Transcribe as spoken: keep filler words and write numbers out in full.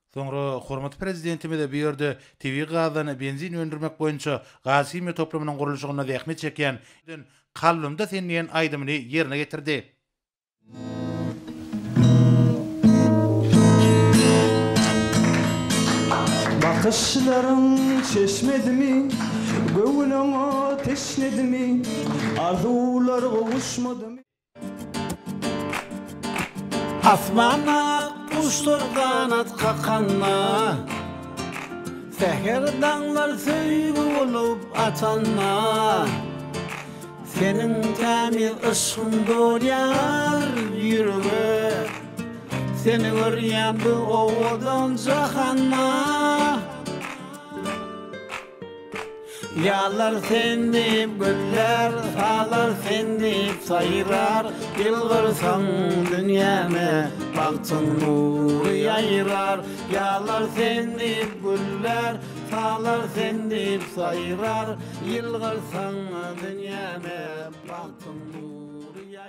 Soňra hormat prezidentime de bir ýerde T V gazany benzin öndürmek boýunça Gasime toplamynyň gurulşygyna zähmet çekýän Kallumda sendiýen aýdymyny ýerine getirdi. Bakışların çeşmedi mi? Göwülüňe teşnedi mi? Arzular gowuşmady mı? Asmana kuşlar kanat kakanna, seher dağlar söýgü bolup atanna. Senin temiz ışığın dolyar yürüme, seni görýän bu owadan jahanna. Yağlar sendip güller, sağlar sendip sayrar. Yılgırsan dünyame, baktın nuru yayrar. Yağlar sendip güller, sağlar sendip sayrar. Yılgırsan dünyame, baktın nuru yayrar.